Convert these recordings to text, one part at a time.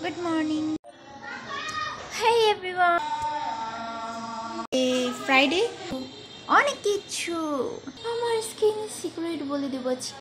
Good morning. Hey everyone. Friday. অনেক কিছু আমার স্কিন সিক্রেট বলে দেব আজকে।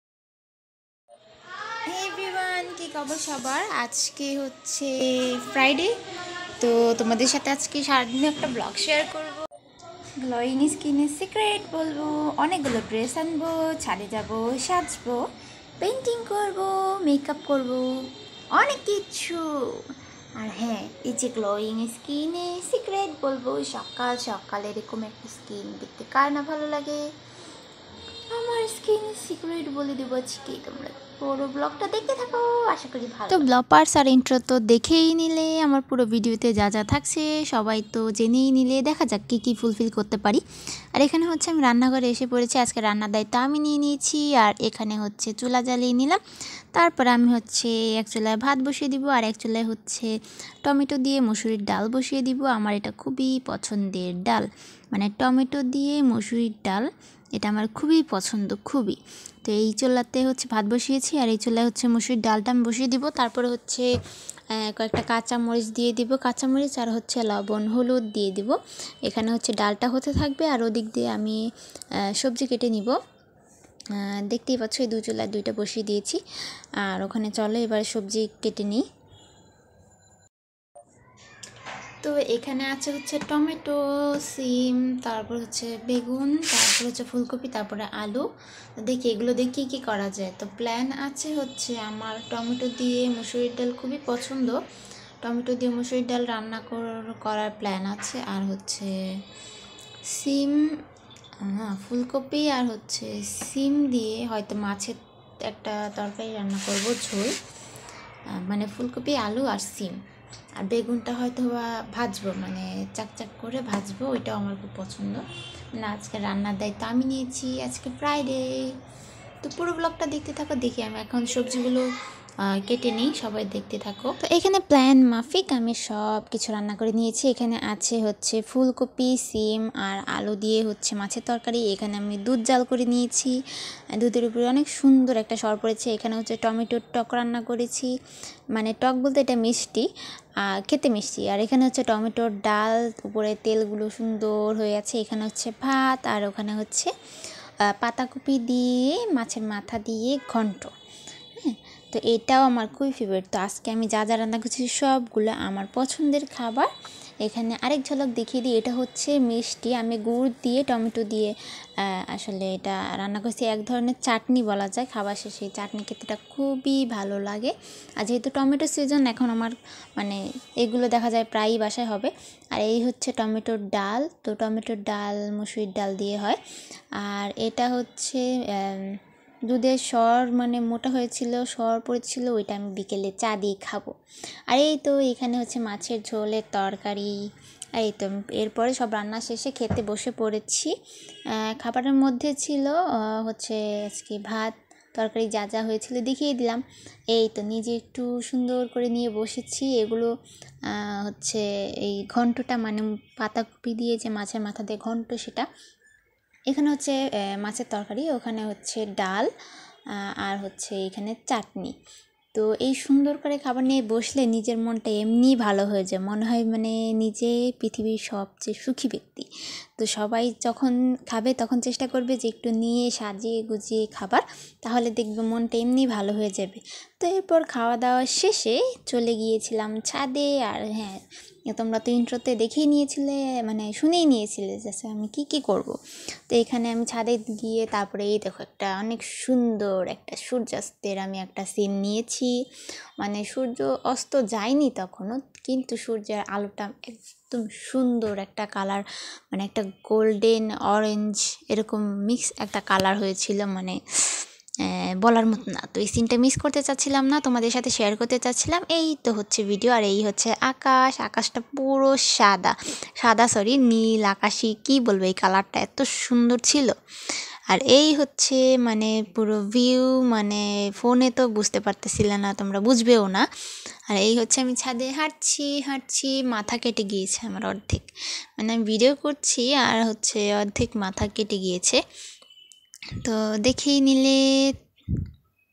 Hey everyone, কি খবর সবার? আজকে হচ্ছে ফ্রাইডে, তো তোমাদের সাথে আজকে সারাদিন একটা ব্লগ শেয়ার করব। গ্লোয়িং স্কিনের সিক্রেট বলবো, অনেকগুলো ড্রেস আনবো, ছাদে যাব, সাজবো, পেন্টিং করব, মেকআপ করব, অনেক কিছু। আর হ্যাঁ, এই যে গ্লোয়িং স্কিনে সিক্রেট বলবো, সকাল সকাল এরকম একটা স্কিন দেখতে কার না ভালো লাগে। আমার স্কিনের সিক্রেট বলে দেবো আজকে, তোমরা পুরো ব্লগটা দেখতে থাকো, আশা করি ভালো। তো ব্লগ পার্টস আর ইন্ট্রো তো দেখেই নিলে, আমার পুরো ভিডিওতে যা যা থাকছে সবাই তো জেনেই নিলে। দেখা যাক কী কী ফুলফিল করতে পারি। আর এখানে হচ্ছে আমি রান্নাঘরে এসে পড়েছি, আজকে রান্নার দায়িত্ব আমি নিয়ে নিয়েছি। আর এখানে হচ্ছে চুলা জ্বালিয়ে নিলাম, তারপর আমি হচ্ছে এক চুলায় ভাত বসিয়ে দিব, আর এক চুলায় হচ্ছে টমেটো দিয়ে মসুরির ডাল বসিয়ে দিব। আমার এটা খুবই পছন্দের ডাল, মানে টমেটো দিয়ে মসুরির ডাল, এটা আমার খুবই পছন্দ, খুবই। তো এই চুলাতে হচ্ছে ভাত বসিয়েছি, আর এই চুলায় হচ্ছে মসুরির ডালটা আমি বসিয়ে দিব। তারপরে হচ্ছে কয়েকটা কাঁচামরিচ দিয়ে দিব, কাঁচামরিচ আর হচ্ছে লবণ হলুদ দিয়ে দিব। এখানে হচ্ছে ডালটা হতে থাকবে, আর ওদিক দিয়ে আমি সবজি কেটে নিব। দেখতেই পাচ্ছ এই চুলায় দুইটা বসিয়ে দিয়েছি, আর ওখানে চলো এবার সবজি কেটে নিই। তো এখানে আছে হচ্ছে টমেটো, সিম, তারপর হচ্ছে বেগুন, তারপর হচ্ছে ফুলকপি, তারপরে আলু। দেখি এগুলো দিয়ে কী কী করা যায়। তো প্ল্যান আছে হচ্ছে আমার টমেটো দিয়ে মুসুরির ডাল খুবই পছন্দ, টমেটো দিয়ে মুসুরির ডাল রান্না করার প্ল্যান আছে। আর হচ্ছে সিম, ফুলকপি আর হচ্ছে সিম দিয়ে হয়তো মাছের একটা তরকারি রান্না করব, ঝোল, মানে ফুলকপি আলু আর সিম। আর বেগুনটা হয়তো বা ভাজবো, মানে চাকচাক করে ভাজবো, ওইটাও আমার খুব পছন্দ। মানে আজকে রান্নার দায়িত্ব আমি নিয়েছি, আজকে ফ্রাইডে। তো পুরো ব্লগটা দেখতে থাকো। দেখি আমি এখন সবজিগুলো কেটে নিই, সবাই দেখতে থাকো। তো এখানে প্ল্যান মাফিক আমি সব কিছু রান্না করে নিয়েছি। এখানে আছে হচ্ছে ফুলকপি, সিম আর আলু দিয়ে হচ্ছে মাছের তরকারি। এখানে আমি দুধ জাল করে নিয়েছি, দুধের উপরে অনেক সুন্দর একটা সর পড়েছে। এখানে হচ্ছে টমেটোর টক রান্না করেছি, মানে টক বলতে এটা মিষ্টি, খেতে মিষ্টি। আর এখানে হচ্ছে টমেটোর ডাল, উপরে তেলগুলো সুন্দর হয়ে আছে। এখানে হচ্ছে ভাত, আর ওখানে হচ্ছে পাতাকপি দিয়ে মাছের মাথা দিয়ে ঘন্ট। হ্যাঁ, তো এটাও আমার খুবই ফেভারিট। তো আজকে আমি যা যা রান্না করছি সবগুলো আমার পছন্দের খাবার। এখানে আরেক ঝলক দেখিয়ে দিই, এটা হচ্ছে মিষ্টি, আমি গুড় দিয়ে টমেটো দিয়ে আসলে এটা রান্না করছি। এক ধরনের চাটনি বলা যায়, খাবার শেষে এই চাটনি খেতেটা খুবই ভালো লাগে। আর যেহেতু টমেটো সিজন এখন, আমার মানে এগুলো দেখা যায় প্রায়ই বাসায় হবে। আর এই হচ্ছে টমেটোর ডাল, তো টমেটোর ডাল মসুরির ডাল দিয়ে হয়। আর এটা হচ্ছে দুধের সর, মানে মোটা হয়েছিল, সর পড়েছিল, ওইটা আমি বিকেলে চা দিয়ে খাবো। আর এই তো এখানে হচ্ছে মাছের ঝোলের তরকারি। এই তো এরপরে সব রান্না শেষে খেতে বসে পড়েছি। খাবারের মধ্যে ছিল হচ্ছে আজকে ভাত, তরকারি যা যা হয়েছিল দেখিয়ে দিলাম। এই তো নিজে একটু সুন্দর করে নিয়ে বসেছি। এগুলো হচ্ছে এই ঘন্টটা, মানে পাতাকপি দিয়ে যে মাছের মাথা দিয়ে ঘন্ট, সেটা। এখানে হচ্ছে মাছের তরকারি, ওখানে হচ্ছে ডাল, আর হচ্ছে এখানে চাটনি। তো এই সুন্দর করে খাবার নিয়ে বসলে নিজের মনটা এমনি ভালো হয়ে যায়, মনে হয় মানে নিজে পৃথিবীর সবচেয়ে সুখী ব্যক্তি। তো সবাই যখন খাবে তখন চেষ্টা করবে যে একটু নিয়ে সাজিয়ে গুজিয়ে খাবার, তাহলে দেখবে মনটা এমনি ভালো হয়ে যাবে। তো এরপর খাওয়া দাওয়া শেষে চলে গিয়েছিলাম ছাদে। আর হ্যাঁ, তোমরা তো ইন্ট্রোতে দেখেই নিয়েছিলে, মানে শুনেই নিয়েছিলে যে আমি কি করব। তো এখানে আমি ছাদে গিয়ে তারপরে এই দেখো একটা অনেক সুন্দর একটা সূর্যাস্তের আমি একটা সিন নিয়েছি। মানে সূর্য অস্ত যায়নি তখনও, কিন্তু সূর্যের আলোটা একদম সুন্দর একটা কালার, মানে একটা গোল্ডেন অরেঞ্জ এরকম মিক্স একটা কালার হয়েছিল, মানে বলার মতো না। তো এই সিনটা মিস করতে চাচ্ছিলাম না, তোমাদের সাথে শেয়ার করতে চাচ্ছিলাম। এই তো হচ্ছে ভিডিও। আর এই হচ্ছে আকাশ, আকাশটা পুরো সাদা সাদা, সরি নীল আকাশি, কি বলবো, এই কালারটা এত সুন্দর ছিল। আর এই হচ্ছে মানে পুরো ভিউ, মানে ফোনে তো বুঝতে পারতেছিলে না, তোমরা বুঝবেও না। আর এই হচ্ছে আমি ছাদে হাঁটছি, মাথা কেটে গিয়েছে আমার অর্ধেক, মানে আমি ভিডিও করছি আর হচ্ছে অর্ধেক মাথা কেটে গিয়েছে। তো দেখেই নিলে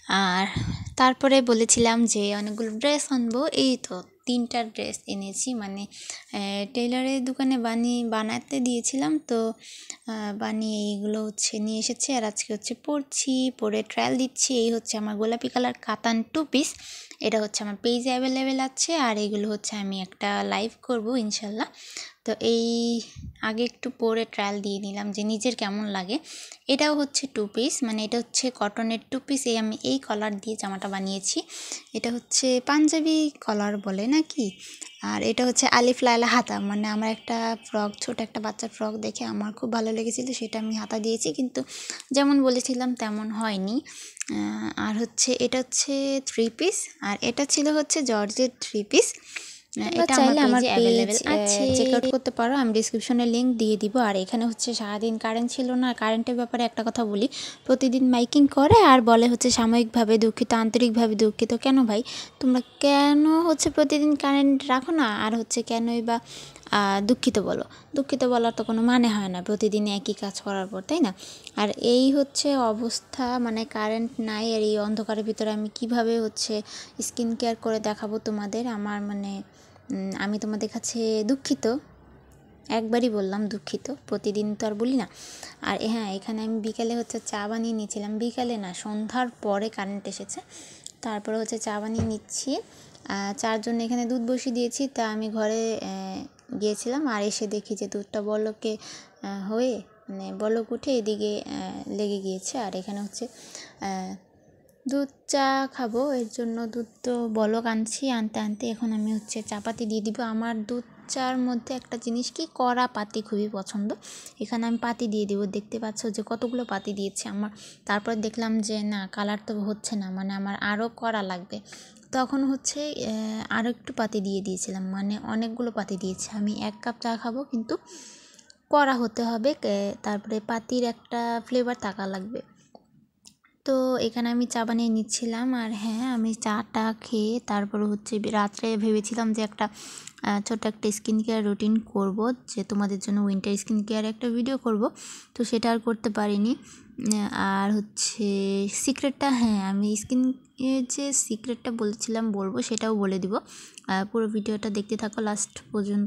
আর তারপরে বলেছিলাম যে অনেকগুলো ড্রেস আনবো, এই তো 3টা ড্রেস এনেছি। মানে টেইলারের দোকানে বানাতে দিয়েছিলাম, তো বানিয়ে এইগুলো হচ্ছে নিয়ে এসেছে। আর আজকে হচ্ছে পরে ট্রায়াল দিচ্ছি। এই হচ্ছে আমার গোলাপি কালার কাতান 2 পিস, এটা হচ্ছে আমার পেজে অ্যাভেলেবেল আছে। আর এগুলো হচ্ছে আমি একটা লাইভ করব ইনশাল্লাহ। তো এই আগে একটু পরে ট্রায়াল দিয়ে নিলাম যে নিজের কেমন লাগে। এটাও হচ্ছে 2 পিস, মানে এটা হচ্ছে কটনের 2 পিস। আমি এই কলার দিয়ে জামাটা বানিয়েছি। এটা হচ্ছে পাঞ্জাবি কলার বলে নাকি। আর এটা হচ্ছে আলিফ লায়লা হাতা, মানে আমার একটা ফ্রক, ছোট একটা বাচ্চার ফ্রক দেখে আমার খুব ভালো লেগেছিল, সেটা আমি হাতা দিয়েছি, কিন্তু যেমন বলেছিলাম তেমন হয়নি। আর হচ্ছে এটা হচ্ছে 3 পিস, আর এটা ছিল হচ্ছে জর্জের 3 পিস। এটা চাইলে আমার অ্যাভেলেবেল আছে, চেক আউট করতে পারো, আমি ডিসক্রিপশনে লিঙ্ক দিয়ে দিব। আর এখানে হচ্ছে সারাদিন কারেন্ট ছিল না। কারেন্টের ব্যাপারে একটা কথা বলি, প্রতিদিন মাইকিং করে আর বলে হচ্ছে সাময়িকভাবে দুঃখিত, আন্তরিকভাবে দুঃখিত। কেন ভাই, তোমরা কেন হচ্ছে প্রতিদিন কারেন্ট রাখো না? আর হচ্ছে কেনই বা দুঃখিত বলো? দুঃখিত বলার তো কোনো মানে হয় না প্রতিদিন একই কাজ করার পর, তাই না? আর এই হচ্ছে অবস্থা, মানে কারেন্ট নাই, আর এই অন্ধকারের ভিতরে আমি কিভাবে হচ্ছে স্কিন কেয়ার করে দেখাবো তোমাদের। আমার মানে আমি তোমাদের কাছে দুঃখিত, একবারই বললাম দুঃখিত, প্রতিদিন তো আর বলি না। আর হ্যাঁ, এখানে আমি বিকালে হচ্ছে চা বানিয়ে নিয়েছিলাম, বিকালে না সন্ধ্যার পরে কারেন্ট এসেছে, তারপরে হচ্ছে চা বানিয়ে নিচ্ছি। চার জন্য এখানে দুধ বসিয়ে দিয়েছি। তা আমি ঘরে গিয়েছিলাম, আর এসে দেখি যে দুধটা বলকে হয়ে মানে বলক উঠে এদিকে লেগে গিয়েছে। আর এখানে হচ্ছে দুধ চা খাবো, এর জন্য দুধ তো বলক আনতে আনতে এখন আমি হচ্ছে চা পাতি দিয়ে দিব। আমার দুধ চার মধ্যে একটা জিনিস কি, কড়া পাতি খুবই পছন্দ। এখানে আমি পাতি দিয়ে দিব, দেখতে পাচ্ছ যে কতগুলো পাতি দিয়েছে আমার। তারপর দেখলাম যে না, কালার তো হচ্ছে না, মানে আমার আরও কড়া লাগবে। তখন হচ্ছে আরও একটু পাতি দিয়ে দিয়েছিলাম, মানে অনেকগুলো পাতি দিয়েছি। আমি 1 কাপ চা খাবো, কিন্তু কড়া হতে হবে, তারপরে পাতির একটা ফ্লেভার থাকা লাগবে। তো এখানে আমি চা বানিয়ে নিচ্ছিলাম। আর হ্যাঁ, আমি চাটা খেয়ে তারপরে হচ্ছে রাত্রে ভেবেছিলাম যে একটা ছোট্ট একটা স্কিন কেয়ার রুটিন করব, যে তোমাদের জন্য উইন্টার স্কিন কেয়ার একটা ভিডিও করব, তো সেটা আর করতে পারিনি। আর হচ্ছে সিক্রেটটা, হ্যাঁ আমি স্কিন যে সিক্রেটটা বলছিলাম বলবো, সেটাও বলে দিব। পুরো ভিডিওটা দেখতে থাকো লাস্ট পর্যন্ত,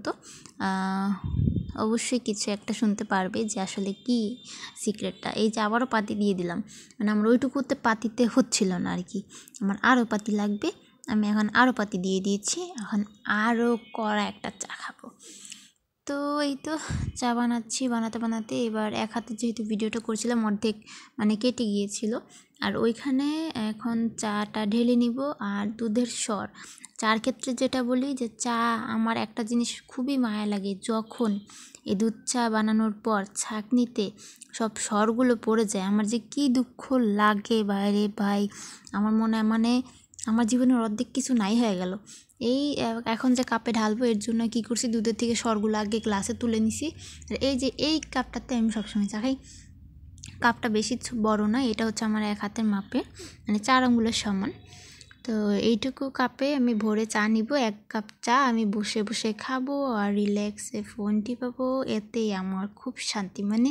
অবশ্যই কিছু একটা শুনতে পারবে যে আসলে কি সিক্রেটটা। এই যে আবারও পাতি দিয়ে দিলাম, মানে আমার ওইটুকুতে পাতিতে হচ্ছিল না আর কি, আমার আরও পাতি লাগবে। আমি এখন আরও পাতি দিয়ে দিয়েছি, এখন আরও কড়া একটা চা খাবো। তো এই তো চা বানাচ্ছি, বানাতে বানাতে এবার এক হাতে যেহেতু ভিডিওটা করছিলাম অর্ধেক মানে কেটে গিয়েছিল। আর ওইখানে এখন চাটা ঢেলে নিব। আর দুধের স্বর, চার ক্ষেত্রে যেটা বলি যে চা, আমার একটা জিনিস খুবই মায়া লাগে, যখন এই দুধ চা বানানোর পর ছাঁকনিতে সব স্বরগুলো পড়ে যায়, আমার যে কি দুঃখ লাগে বাইরে ভাই। আমার মনে হয় মানে আমার জীবনের অর্ধেক কিছু নাই হয়ে গেল। এই এখন যে কাপে ঢালবো, এর জন্য কি করছি, দুধের থেকে স্বরগুলো আগে গ্লাসে তুলে নিছি। আর এই যে এই কাপটাতে আমি সবসময় চা খাই, কাপটা বেশি বড় না, এটা হচ্ছে আমার 1 হাতের মাপে, মানে 4 আঙ্গুলের সমান। তো এইটুকু কাপে আমি ভরে চা নিব, 1 কাপ চা আমি বসে বসে খাবো আর রিল্যাক্সে ফোন টিপাবো, এতেই আমার খুব শান্তি, মানে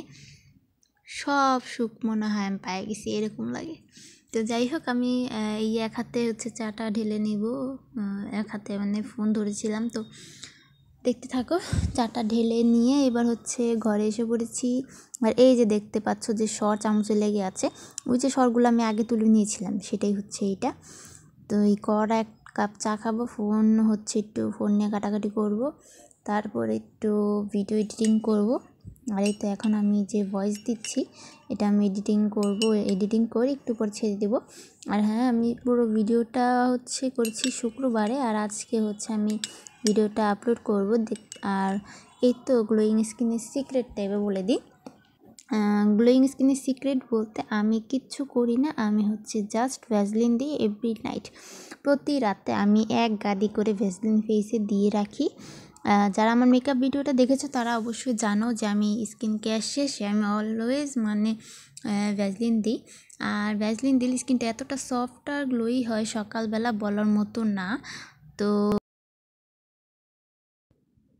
সব সুখ মনে হয় আমি পেয়ে গেছি, এরকম লাগে। তো যাই হোক, আমি এই 1 হাতে হচ্ছে চাটা ঢেলে নিব, 1 হাতে মানে ফোন ধরেছিলাম। তো দেখতে থাকো, চাটা ঢেলে নিয়ে এবার হচ্ছে ঘরে এসে পড়েছি। আর এই যে দেখতে পাচ্ছ যে সর চামচে লেগে আছে, ওই যে সরগুলো আমি আগে তুলে নিয়েছিলাম, সেটাই হচ্ছে এইটা। তো এই কড়া 1 কাপ চা খাবো, ফোন হচ্ছে একটু ফোন নিয়ে কাটাকাটি করব, তারপর একটু ভিডিও এডিটিং করব। আর এই তো এখন আমি যে ভয়েস দিচ্ছি, এটা আমি এডিটিং করে একটু পর ছেড়ে দেবো। আর হ্যাঁ, আমি পুরো ভিডিওটা হচ্ছে করছি শুক্রবারে, আর আজকে হচ্ছে আমি ভিডিওটা আপলোড করব। আর এই তো গ্লোয়িং স্কিনের সিক্রেট টাইপে বলে দিই। গ্লোয়িং স্কিনের সিক্রেট বলতে আমি কিচ্ছু করি না, আমি হচ্ছে জাস্ট ভ্যাসলিন দিই এভরি নাইট। প্রতি রাতে আমি 1 গাদি করে ভ্যাসলিন ফেসে দিয়ে রাখি। যারা আমার মেকআপ ভিডিওটা দেখেছো তারা অবশ্যই জানো যে আমি স্কিন কেয়ার শেষে আমি অলওয়েজ মানে ভ্যাসলিন দিই। আর ভ্যাসলিন দিলে স্কিনটা এতটা সফট আর গ্লোই হয় সকালবেলা, বলার মতো না। তো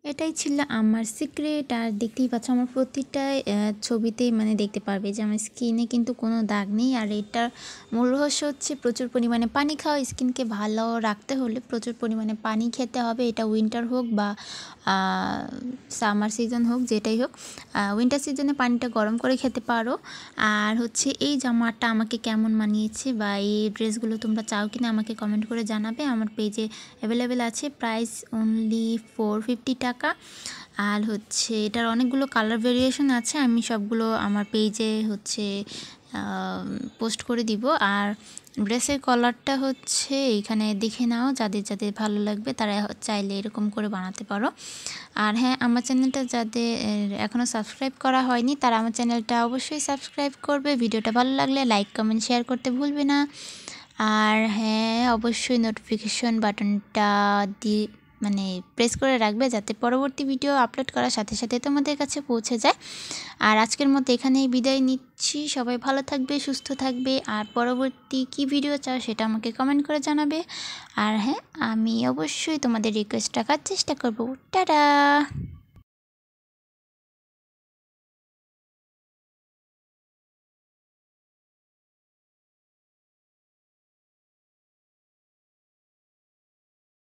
এটাই ছিল আমার সিক্রেট। আর দেখতেই পাচ্ছ আমার প্রতিটা ছবিতেই মানে দেখতে পারবে যে আমার স্কিনে কিন্তু কোনো দাগ নেই। আর এটার মূল রহস্য হচ্ছে প্রচুর পরিমাণে পানি খাওয়া। স্কিনকে ভালো রাখতে হলে প্রচুর পরিমাণে পানি খেতে হবে। এটা উইন্টার হোক বা সামার সিজন হোক, যেটাই হোক, উইন্টার সিজনে পানিটা গরম করে খেতে পারো। আর হচ্ছে এই জামাটা আমাকে কেমন মানিয়েছে বা এই ড্রেসগুলো তোমরা চাও কিনা আমাকে কমেন্ট করে জানাবে। আমার পেজে অ্যাভেলেবেল আছে, প্রাইস অনলি 450 টাকা। আর হচ্ছে এটার অনেকগুলো কালার ভেরিয়েশন আছে, আমি সবগুলো আমার পেজে হচ্ছে পোস্ট করে দিব। আর ড্রেসের কলারটা হচ্ছে এইখানে দেখে নাও, যাদের যাদের ভালো লাগবে তারা চাইলে এরকম করে বানাতে পারো। আর হ্যাঁ, আমার চ্যানেলটা যাদের এখনও সাবস্ক্রাইব করা হয়নি তারা আমার চ্যানেলটা অবশ্যই সাবস্ক্রাইব করবে। ভিডিওটা ভালো লাগলে লাইক কমেন্ট শেয়ার করতে ভুলবে না। আর হ্যাঁ, অবশ্যই নোটিফিকেশন বাটনটা দিয়ে মানে প্রেস করে রাখবে, যাতে পরবর্তী ভিডিও আপলোড করার সাথে সাথে তোমাদের কাছে পৌঁছে যায়। আর আজকের মতো এখানেই বিদায় নিচ্ছি। সবাই ভালো থাকবে, সুস্থ থাকবে। আর পরবর্তী কী ভিডিও চাও সেটা আমাকে কমেন্ট করে জানাবে। আর হ্যাঁ, আমি অবশ্যই তোমাদের রিকোয়েস্ট রাখার চেষ্টা করব। টাটা।